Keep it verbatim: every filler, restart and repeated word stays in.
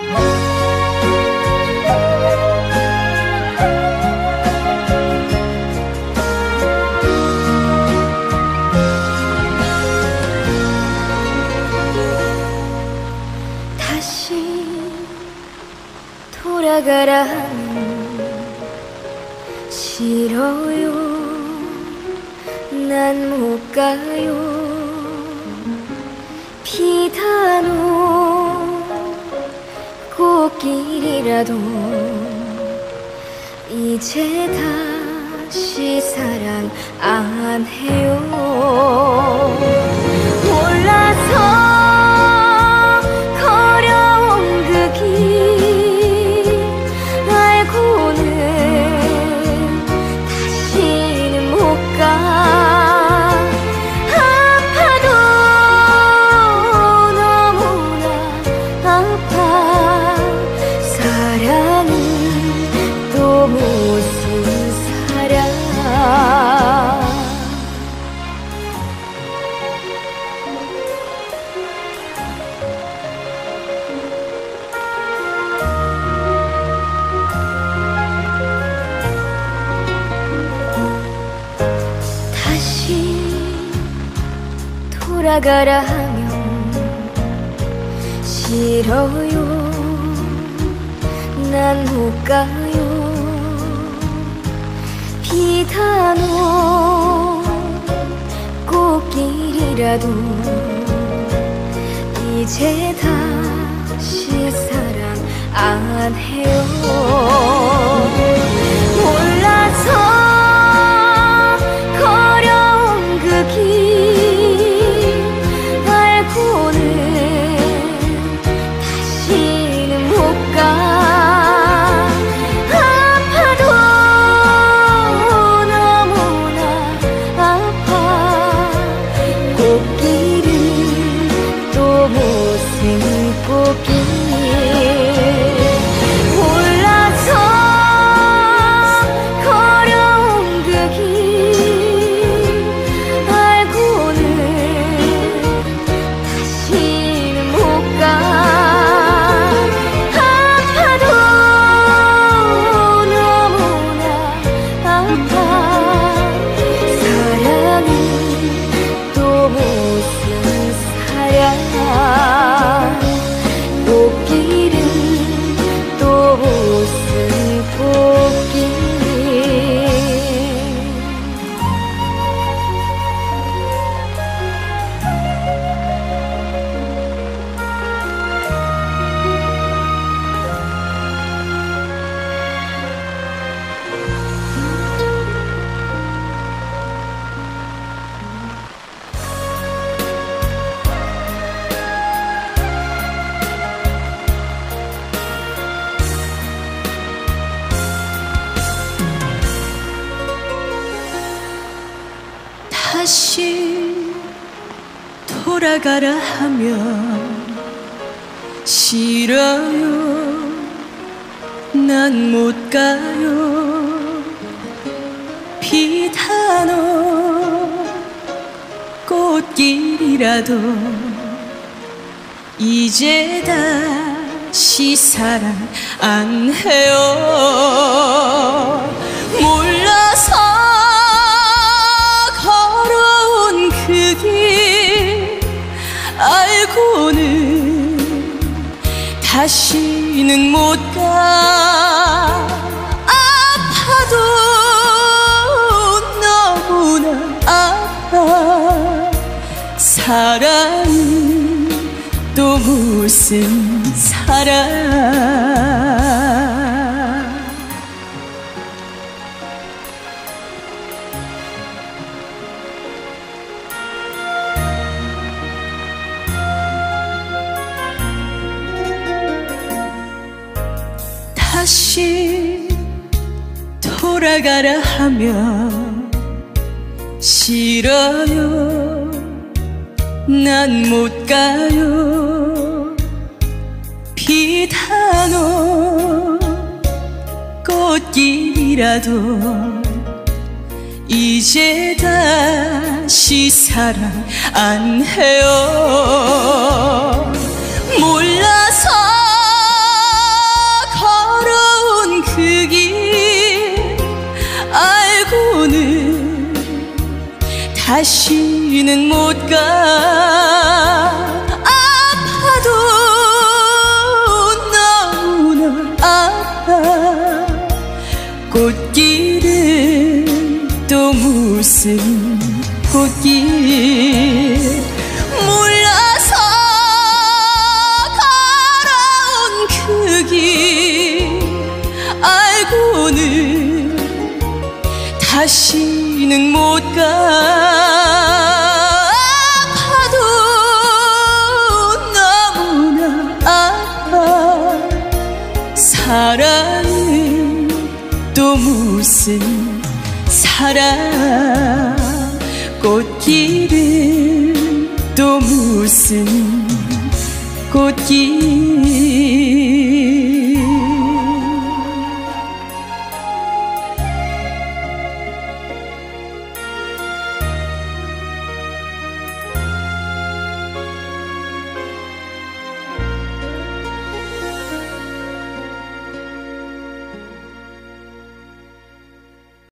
돌아가라면 싫어요. 난 못 가요. 비단오 꽃길이라도 이제 다시 사랑 안 해요. 몰라서 돌아가라 하면 싫어요. 난 못 가요. 비단오 꽃길이라도 이제 다시 사랑 안 해요. 몰라서 걸어온 그 길 다시 돌아가라 하면 싫어요. 난 못 가요. 비단오 꽃길이라도 이제 다시 사랑 안 해요. 몰라서 그 길 알고는 다시는 못 가. 아파도 너무나 아파. 사랑은 또 무슨 사랑. 다시 돌아가라 하면 싫어요. 난 못 가요. 비단오 꽃길이라도 이제 다시 사랑 안 해요. 몰라서 다시는 못 가. 아파도 너무나 아파. 꽃길은 또 무슨 꽃길. 몰라서 걸어온 그 길 알고는 다시는 못 가. 아파도 너무나 아파. 사랑은 또 무슨 사랑. 꽃길은 또 무슨 꽃길.